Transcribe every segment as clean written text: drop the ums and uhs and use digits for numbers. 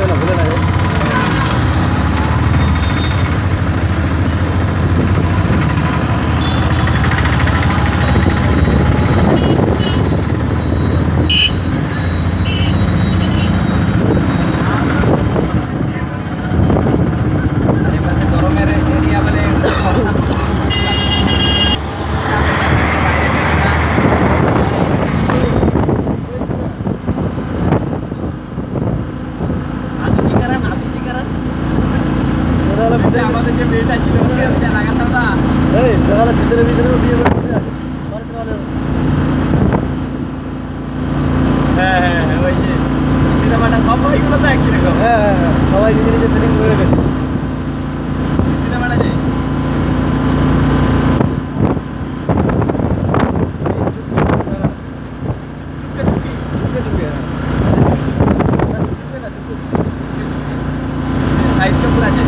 যাবে না, ভুলে না যায়। আমাদের যে মেয়েটা ছিল ওকে লাগাতাম না, এই সকালে ভিতরে ভিতরেও বিয়ে করতেছে। হ্যাঁ হ্যাঁ হ্যাঁ, ওই যে সিনেমাটা সব ওইগুলো তো একই রকম। হ্যাঁ হ্যাঁ হ্যাঁ, সবাই নিজে নিজে সেটিং করে রেখেছে। সিনেমাটা যে সাহিত্যপুর আছে,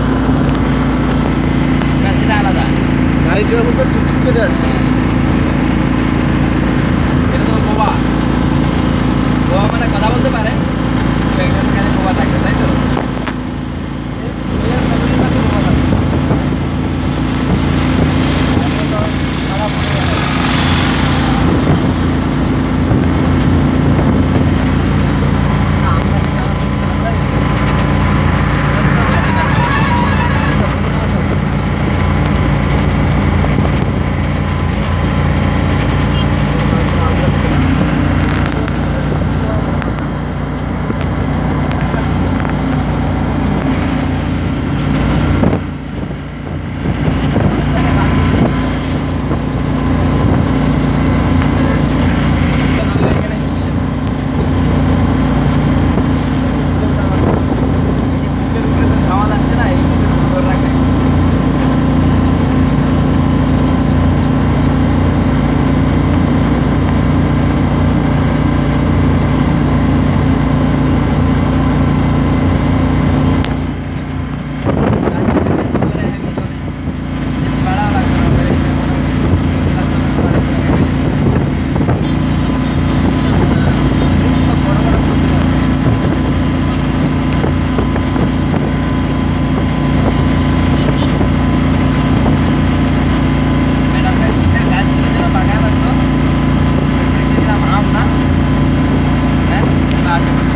সেটা আলাদা। সাহিত্যের মধ্যে চুপচুপ করে আছে। এটা তো বোবা, বোবা মানে কথা বলতে পারে, এখানে বোবা থাকবে, তাই তো? Gracias.